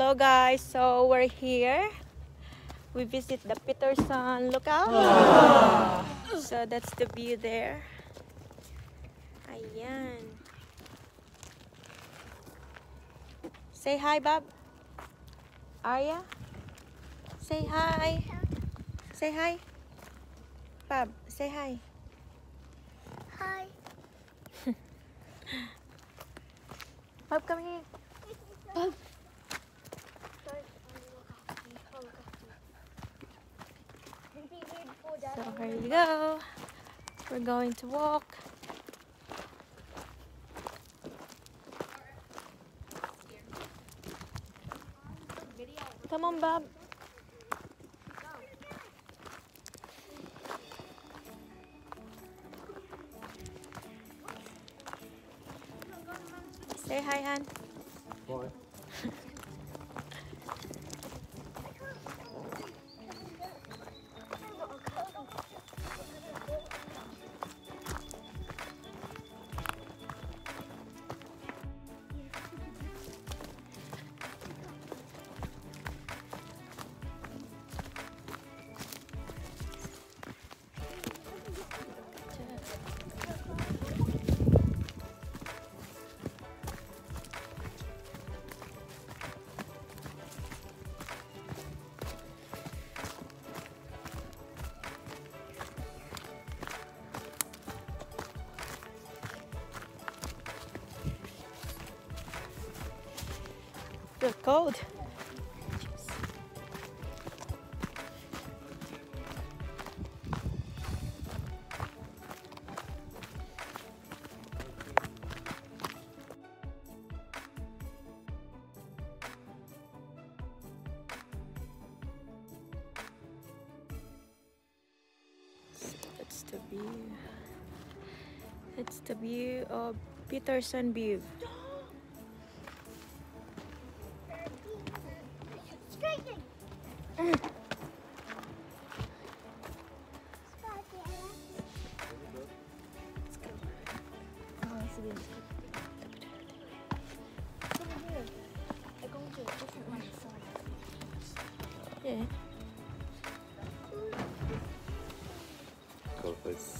Hello guys, so we're here. We visit the Peterson lookout. So that's the view there. Ayan. Say hi, Bob. Arya? Say hi. Say hi. Bob, say hi. Hi. Bob, come here. Bob. So here you go. We're going to walk. Come on, Bob. Say hi, Han. Bye. Feel cold. That's the view. It's the view of Peterson view. Yeah. Close.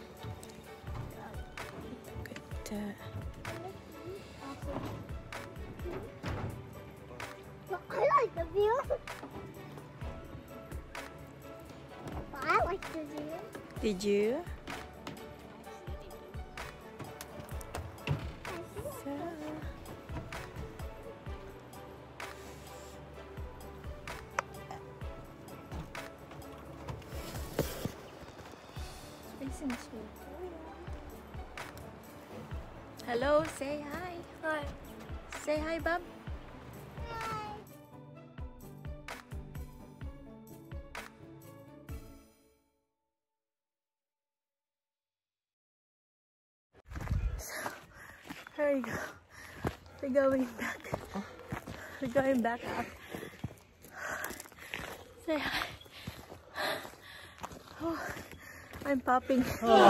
Good. I like the view. I like the view. Did you? So, hello, say hi. Hi. Say hi, Bob. There you go. We're going back. We're going back up. Say hi. Oh, I'm popping.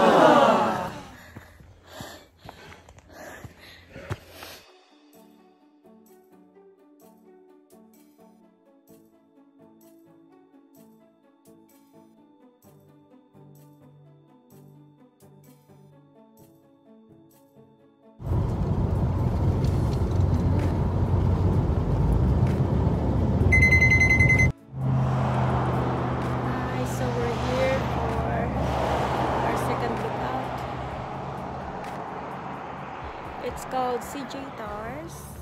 So we're here for our second lookout. It's called CJ Tyres.